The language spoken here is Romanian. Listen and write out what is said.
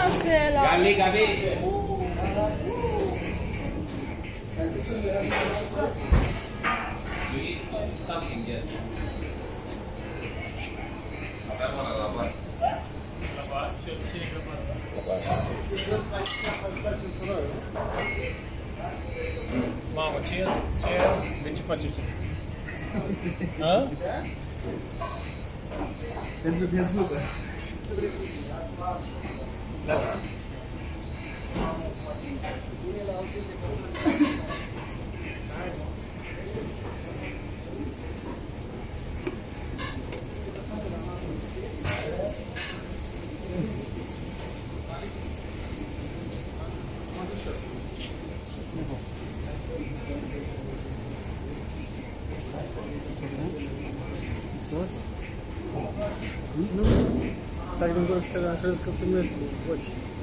Gabi, Gabi. You eat some Indian. Apa yang mau lapar? Lapar, sini lapar. Mama, cheers, cheers. Which purchase? Huh? Pentru Facebook. Sos? Nu. Stai din gură că te-am crezut că filmezi cu voci.